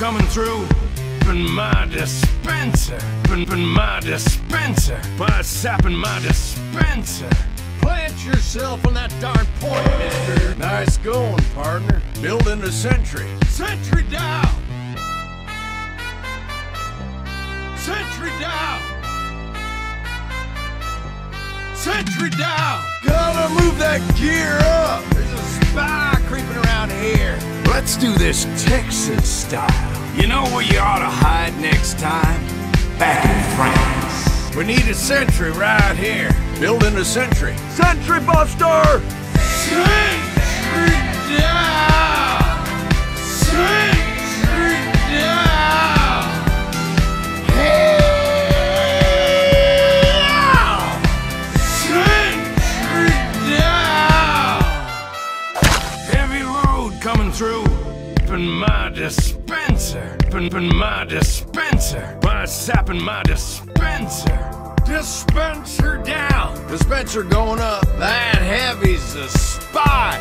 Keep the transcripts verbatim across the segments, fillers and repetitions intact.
coming through. Open my dispenser. Open my dispenser. By sapping my dispenser. Plant yourself on that darn point, mister. Nice going, partner. Building a sentry. Sentry down! Sentry down! Sentry down! Gotta move that gear up. There's a spy creeping around here. Let's do this Texas style. You know where you ought to hide next time? Back in France. We need a sentry right here. Building a sentry. Sentry buster! Sentry down! Sentry down! Sentry down! Heavy load coming through. Open my dispenser. Open my dispenser. By sapping my dispenser. Dispenser down. Dispenser going up. That heavy's a spy.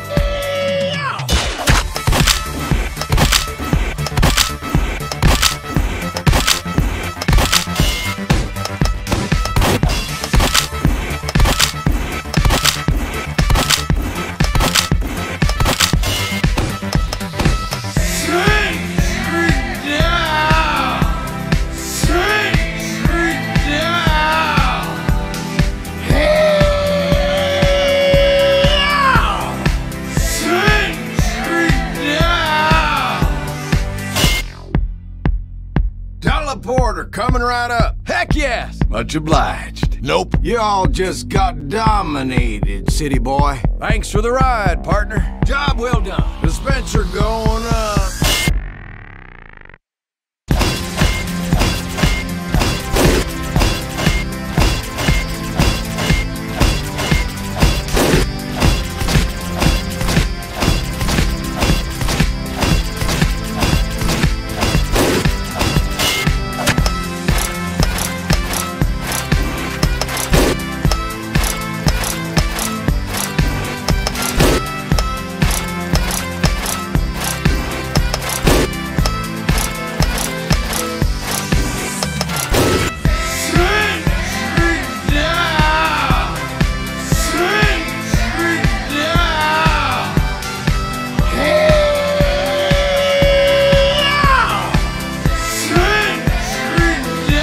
Teleporter coming right up. Heck yes. Much obliged. Nope. You all just got dominated, city boy. Thanks for the ride, partner. Job well done. Dispenser going up.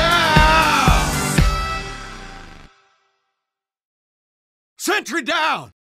Sentry down!